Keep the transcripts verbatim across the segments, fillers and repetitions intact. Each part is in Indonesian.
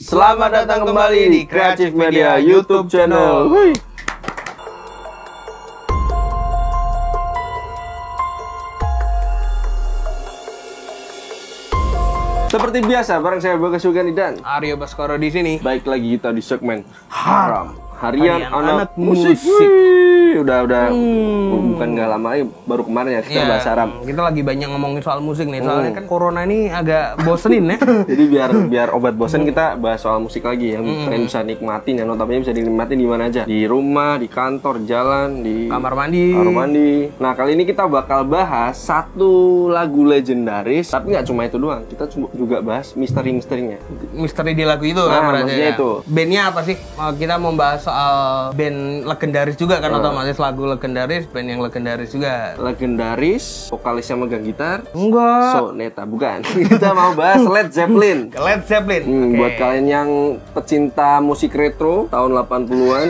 Selamat datang kembali di Creative Media YouTube channel. Hui. Seperti biasa, bareng saya Bagas Sugandi dan Aryo Baskoro di sini. Baik lagi kita di segmen Haram Harian, Harian Anak, Anak Musik. Musik. Wih, udah udah Hmm. bukan nggak lama lagi, baru kemarin ya kita Ya, bahas haram. kita lagi banyak ngomongin soal musik nih. Soalnya kan corona ini agak bosenin ya. Jadi biar biar obat bosan kita bahas soal musik lagi yang kalian bisa nikmatin, yang notabene bisa dinikmatin di mana aja, di rumah, di kantor, jalan, di Kamar mandi. kamar mandi. Nah, kali ini kita bakal bahas satu lagu legendaris, tapi nggak cuma itu doang. Kita cuma- juga bahas misteri-misterinya. Misteri di lagu itu Nah, kan berarti maksudnya ya. itu. Bandnya apa sih? Oh, kita mau bahas soal band legendaris juga kan, Nah. otomatis lagu legendaris, band yang legendaris juga. Legendaris, vokalisnya megang gitar. Enggak. Soneta, bukan. Kita mau bahas Led Zeppelin. Led Zeppelin. Hmm, Oke. Buat kalian yang pecinta musik retro tahun delapan puluhan.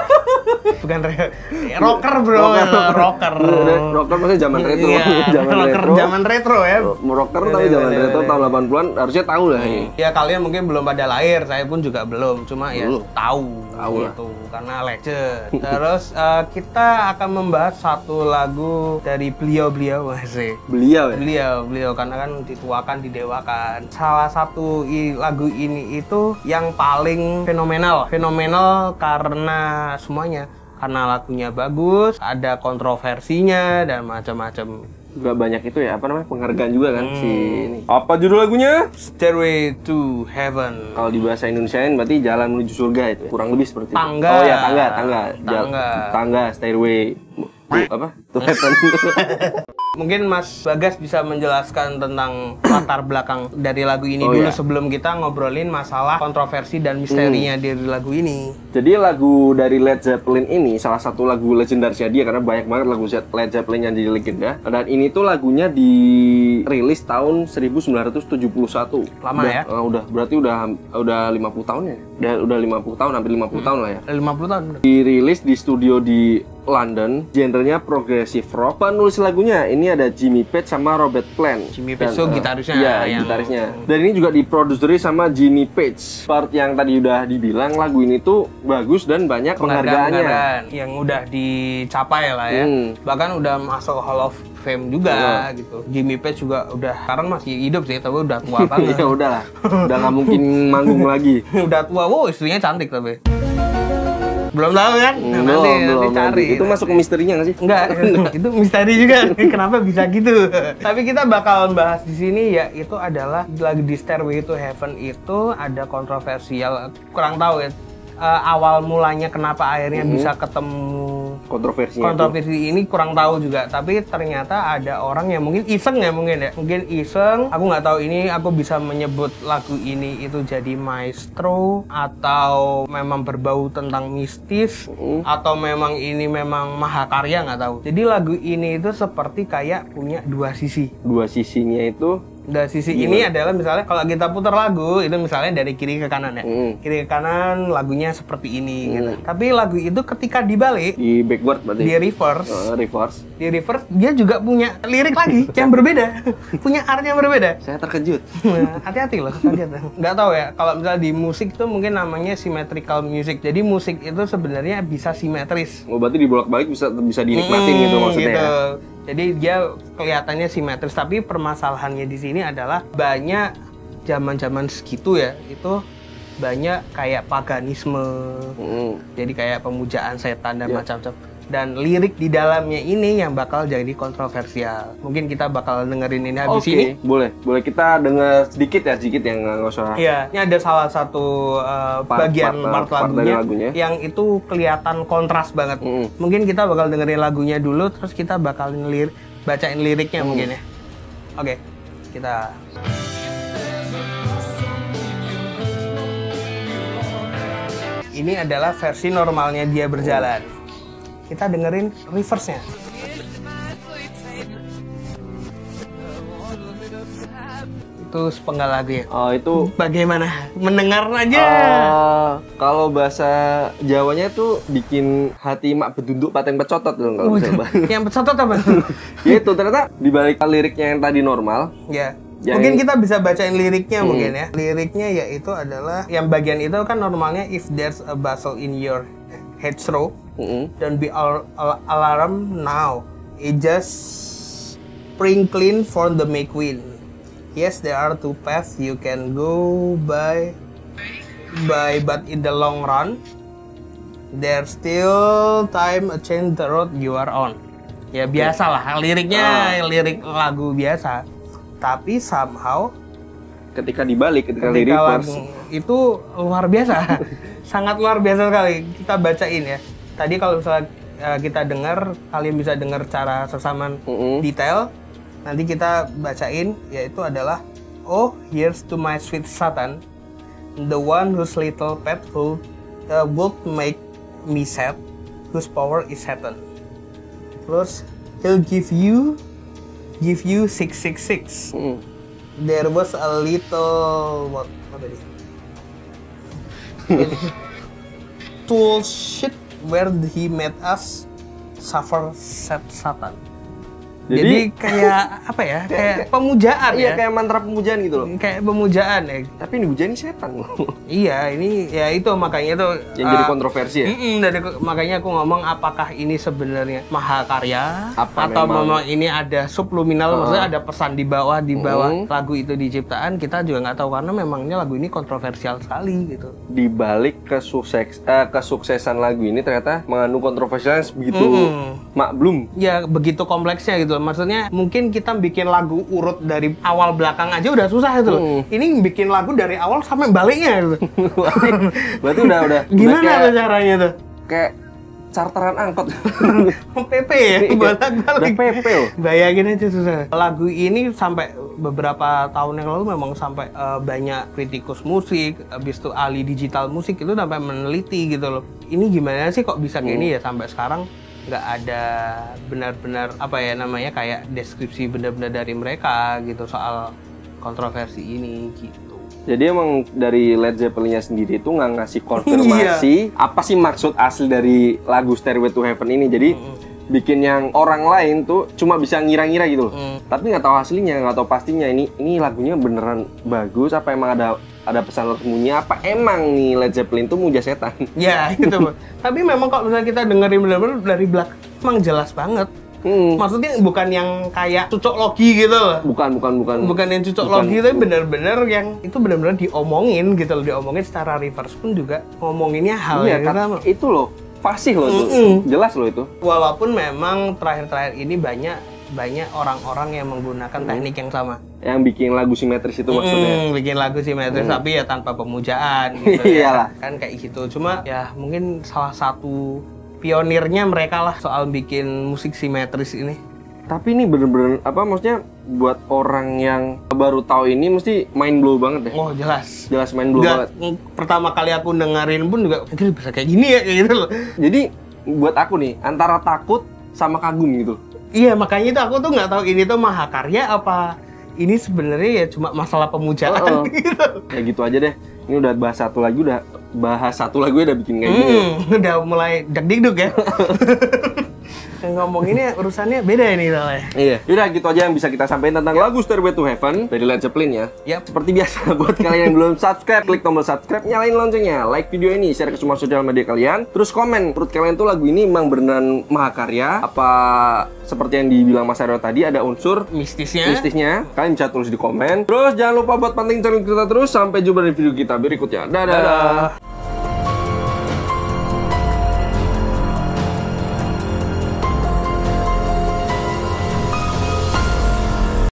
Bukan re- rocker bro, rocker. Rocker maksudnya zaman retro. Iya, Zaman rocker retro. zaman retro ya. Rocker tapi zaman retro tahun delapan puluhan harusnya tahu lah ini. Ya kalian mungkin belum pada lahir, saya pun juga belum. Cuma ya Belum. tahu, Tahu lah. gitu, karena legend. Terus eh, kita akan membahas satu lagu dari beliau-beliau masih. Beliau ya. Beliau, beliau karena kan dituakan, didewakan. Salah satu i- lagu ini itu yang paling fenomenal, fenomenal karena semuanya. Karena lagunya bagus, ada kontroversinya dan macam-macam. Juga banyak itu ya, apa namanya, penghargaan juga kan si ini. Apa judul lagunya? Stairway to Heaven. Kalau di bahasa Indonesiain berarti jalan menuju surga itu. Kurang lebih seperti itu. Tangga. Oh ya, tangga, tangga. Jal- Tangga. Tangga, stairway. Bu, apa? To heaven. Mungkin Mas Bagas bisa menjelaskan tentang latar belakang dari lagu ini Oh, dulu iya. sebelum kita ngobrolin masalah kontroversi dan misterinya dari lagu ini. Jadi lagu dari Led Zeppelin ini salah satu lagu legendarisnya dia, karena banyak banget lagu Led Zeppelin yang jadi legenda. Dan ini tuh lagunya dirilis tahun seribu sembilan ratus tujuh puluh satu. Lama Udah- ya? eh, udah berarti udah udah lima puluh tahun ya. Udah udah lima puluh tahun, hampir lima puluh tahun lah ya. lima puluh tahun. Dirilis di studio di London, genrenya progressive rock. Penulis lagunya ini ada Jimmy Page sama Robert Plant. Jimmy Dan, Page tuh eh, gitarisnya Iya, yang- gitarisnya. Dan ini juga diproduseri sama Jimmy Page. Part yang tadi udah dibilang, lagu ini tuh bagus dan banyak penghargaannya. Penghargaan yang udah dicapai lah ya. Hmm. Bahkan udah masuk Hall of Fame juga gitu. Jimmy Page juga udah sekarang masih hidup sih, tapi udah tua banget. Ya udahlah, udah nggak mungkin manggung lagi. Udah tua, wow istrinya cantik tapi. Belum tahu kan? Hmm, nanti, belum, nanti belum, cari. nanti. Itu masuk ke misterinya nggak sih? Enggak, itu misteri juga. Kenapa bisa gitu? Tapi kita bakal bahas di sini ya, itu adalah lagu di Stairway to Heaven itu ada kontroversial, kurang tahu ya. eh, awal mulanya kenapa akhirnya bisa ketemu Kontroversinya. kontroversi ini kurang tahu juga, tapi ternyata ada orang yang mungkin iseng ya mungkin ya mungkin iseng, aku nggak tahu ini aku bisa menyebut lagu ini itu jadi maestro atau memang berbau tentang mistis Mm. atau memang ini memang mahakarya, nggak tahu. Jadi lagu ini itu seperti kayak punya dua sisi. Dua sisinya itu. Dan sisi ini adalah misalnya kalau kita putar lagu itu misalnya dari kiri ke kanan ya, Mm. kiri ke kanan lagunya seperti ini gitu. Tapi lagu itu ketika dibalik Di backward berarti. di reverse Eh, reverse. di reverse dia juga punya lirik lagi yang berbeda, punya art yang berbeda. Saya terkejut. Nah, hati-hati loh, kaget. Nggak tahu ya, kalau misalnya di musik tuh mungkin namanya symmetrical music. Jadi musik itu sebenarnya bisa simetris. Oh, berarti dibolak-balik bisa bisa dinikmatin Hmm, gitu maksudnya. gitu. Ya? Jadi dia kelihatannya simetris, tapi permasalahannya di sini adalah banyak zaman-zaman segitu ya, itu banyak kayak paganisme. Mm. Jadi kayak pemujaan setan dan Ya. macam-macam. Dan lirik di dalamnya ini yang bakal jadi kontroversial. Mungkin kita bakal dengerin ini habis Oke, ini. boleh. Boleh kita dengar sedikit ya, sedikit yang nggak usah. Iya, ini ada salah satu uh, Part- bagian part- part, part dari lagunya, lagunya. yang itu kelihatan kontras banget. Mm. Mungkin kita bakal dengerin lagunya dulu, terus kita bakal lir bacain liriknya Mm. mungkin ya. Oke, kita. Ini adalah versi normalnya dia berjalan. Kita dengerin reverse-nya. Itu sepenggal lagu ya. Oh, itu Bagaimana? Mendengar aja. eh, kalau bahasa Jawanya itu bikin hati mak bedunduk paten pecotot loh kalau bisa. Bang. Yang pecotot apa? Ya itu ternyata dibalik liriknya yang tadi normal, Ya. Yang Mungkin ini- kita bisa bacain liriknya Hmm. mungkin ya. Liriknya yaitu adalah yang bagian itu kan normalnya if there's a bustle in your hedgerow, Mm-mm. don't be al- al- alarm now. It just spring clean for the May Queen. Yes, there are two paths you can go by, by but in the long run, there's still time to change the road you are on. Ya biasa lah, liriknya Ah. lirik lagu biasa. Tapi somehow Ketika dibalik, ketika, di ketika reverse. lagu itu luar biasa, sangat luar biasa sekali. Kita bacain ya. Tadi kalau misalnya eh, kita dengar, kalian bisa dengar cara sesama Mm-mm. detail. Nanti kita bacain, yaitu adalah oh here's to my sweet Satan, the one whose little pet would, uh, would make me sad, whose power is Satan. Terus he'll give you give you six six six. Mm-mm. There was a little what apa tadi? Tool shit where he made us suffer set Satan. Jadi, Jadi, kayak apa ya? Kayak pemujaan iya ya. kayak mantra pemujaan gitu loh. Kayak pemujaan ya. Tapi ini hujan ini setan loh. Iya, ini ya itu makanya itu Yang jadi uh, kontroversi ya. Mm-mm, dari makanya aku ngomong apakah ini sebenarnya mahakarya Apa atau memang- memang ini ada subliminal, Uh. maksudnya ada pesan di bawah di bawah Mm. lagu itu diciptaan, kita juga nggak tahu karena memangnya lagu ini kontroversial sekali gitu. Di balik kesukses, eh, kesuksesan lagu ini ternyata mengandung kontroversial yang begitu Mm. maklum. Ya begitu kompleksnya gitu. Maksudnya mungkin kita bikin lagu urut dari awal belakang aja udah susah itu loh. Mm. Ini bikin lagu dari awal sampai baliknya gitu. Berarti udah udah Gimana udah tuh kayak, caranya tuh? kayak charteran angkot. P P ya, Iya, bolak-balik. udah P P loh. Bayangin aja susah. Lagu ini sampai beberapa tahun yang lalu memang sampai eh, banyak kritikus musik, habis itu ahli digital musik itu sampai meneliti gitu loh. Ini gimana sih kok bisa kayak ini ya sampai sekarang nggak ada benar-benar apa ya namanya kayak deskripsi benar-benar dari mereka gitu soal kontroversi ini gitu. Jadi emang dari Led Zeppelin-nya sendiri itu nggak ngasih konfirmasi apa sih maksud asli dari lagu Stairway to Heaven ini. Jadi bikin yang orang lain tuh cuma bisa ngira-ngira gitu loh. Mm. Tapi nggak tahu aslinya, nggak tahu pastinya ini ini lagunya beneran bagus apa emang ada ada pesan tersembunyi apa emang nih Led Zeppelin tuh muja setan. Ya gitu. Bang. Tapi memang kalau misalnya kita dengerin benar-benar dari belakang emang jelas banget. Hmm. Maksudnya bukan yang kayak cocok logi gitu loh. Bukan, bukan, bukan. Bukan yang cocok Bukan. logi tapi benar-benar yang itu benar-benar diomongin gitu loh, diomongin secara reverse pun juga ngomonginnya hal Iya, yang kan, sama. itu loh fasih loh tuh. Mm-mm. Jelas loh itu. Walaupun memang terakhir-terakhir ini banyak banyak orang-orang yang menggunakan teknik yang sama. Yang bikin lagu simetris itu maksudnya. Mm, bikin lagu simetris Mm. tapi ya tanpa pemujaan gitu Iyalah. ya. Kan kayak gitu. Cuma ya mungkin salah satu pionirnya mereka lah soal bikin musik simetris ini. Tapi ini bener-bener apa maksudnya buat orang yang baru tahu ini mesti mind blow banget deh. Oh, jelas. Jelas mind blow Nggak, banget. pertama kali aku dengerin pun juga itu bisa kayak gini ya kayak gitu loh. Jadi buat aku nih antara takut sama kagum gitu. Iya, makanya itu aku tuh nggak tahu ini tuh mahakarya apa ini sebenarnya ya cuma masalah pemujaan Oh, oh. gitu. Ya gitu aja deh. Ini udah bahas satu lagi udah bahas satu lagu udah bikin kayak gini. Hmm, udah mulai deg-deg ya. Ngomonginnya urusannya beda ini soalnya. Iya. Yaudah gitu aja yang bisa kita sampaikan tentang lagu Stairway to Heaven dari Led Zeppelin ya. Yap. Seperti biasa buat kalian yang belum subscribe, klik tombol subscribe, nyalain loncengnya, like video ini, share ke semua sosial media kalian. Terus komen, menurut kalian tuh lagu ini emang beneran mahakarya apa seperti yang dibilang Mas Aryo tadi ada unsur Mistisnya. mistisnya? Kalian bisa tulis di komen. Terus jangan lupa buat pantengin channel kita terus. Sampai jumpa di video kita berikutnya. Dadah. Dadah.